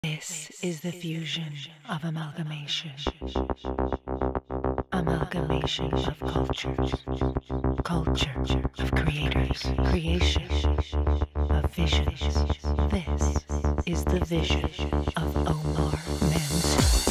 This is the fusion of amalgamation. Amalgamation of culture. Culture of creators. Creation of visions. This is the vision of Omar Mansoor.